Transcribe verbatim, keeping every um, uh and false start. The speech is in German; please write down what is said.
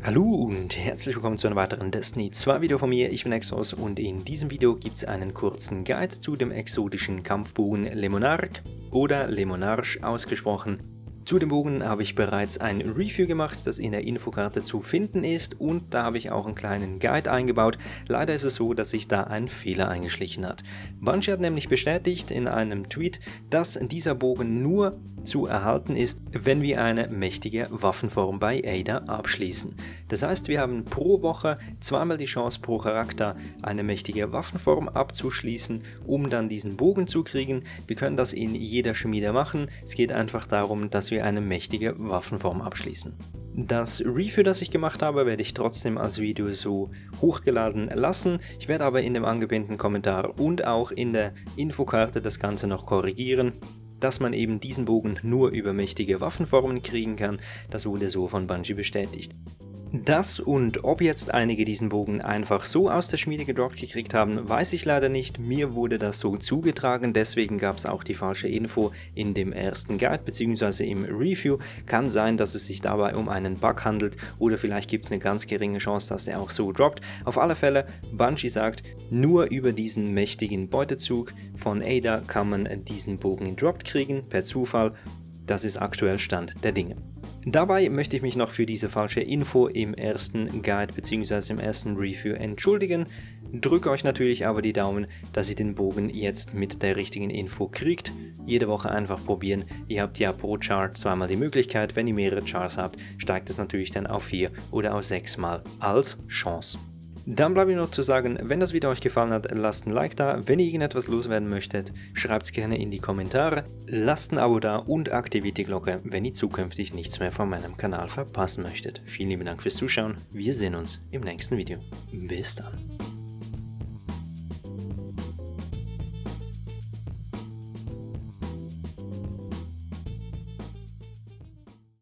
Hallo und herzlich willkommen zu einem weiteren Destiny zwei Video von mir. Ich bin Exos und in diesem Video gibt es einen kurzen Guide zu dem exotischen Kampfbogen Le Monarque oder Le Monarche ausgesprochen. Zu dem Bogen habe ich bereits ein Review gemacht, das in der Infokarte zu finden ist, und da habe ich auch einen kleinen Guide eingebaut. Leider ist es so, dass sich da ein Fehler eingeschlichen hat. Bungie hat nämlich bestätigt in einem Tweet, dass dieser Bogen nur zu erhalten ist, wenn wir eine mächtige Waffenform bei Ada abschließen. Das heißt, wir haben pro Woche zweimal die Chance pro Charakter eine mächtige Waffenform abzuschließen, um dann diesen Bogen zu kriegen. Wir können das in jeder Schmiede machen. Es geht einfach darum, dass wir eine mächtige Waffenform abschließen. Das Review, das ich gemacht habe, werde ich trotzdem als Video so hochgeladen lassen. Ich werde aber in dem angepinnten Kommentar und auch in der Infokarte das Ganze noch korrigieren, dass man eben diesen Bogen nur über mächtige Waffenformen kriegen kann. Das wurde so von Bungie bestätigt. Das und ob jetzt einige diesen Bogen einfach so aus der Schmiede gedroppt gekriegt haben, weiß ich leider nicht. Mir wurde das so zugetragen, deswegen gab es auch die falsche Info in dem ersten Guide bzw. im Review. Kann sein, dass es sich dabei um einen Bug handelt oder vielleicht gibt es eine ganz geringe Chance, dass der auch so droppt. Auf alle Fälle, Bungie sagt, nur über diesen mächtigen Beutezug von Ada kann man diesen Bogen droppt kriegen, per Zufall. Das ist aktuell Stand der Dinge. Dabei möchte ich mich noch für diese falsche Info im ersten Guide bzw. im ersten Review entschuldigen. Drücke euch natürlich aber die Daumen, dass ihr den Bogen jetzt mit der richtigen Info kriegt. Jede Woche einfach probieren. Ihr habt ja pro Char zweimal die Möglichkeit. Wenn ihr mehrere Chars habt, steigt es natürlich dann auf vier oder auf sechs Mal als Chance. Dann bleibt mir noch zu sagen, wenn das Video euch gefallen hat, lasst ein Like da. Wenn ihr irgendetwas loswerden möchtet, schreibt es gerne in die Kommentare. Lasst ein Abo da und aktiviert die Glocke, wenn ihr zukünftig nichts mehr von meinem Kanal verpassen möchtet. Vielen lieben Dank fürs Zuschauen. Wir sehen uns im nächsten Video. Bis dann.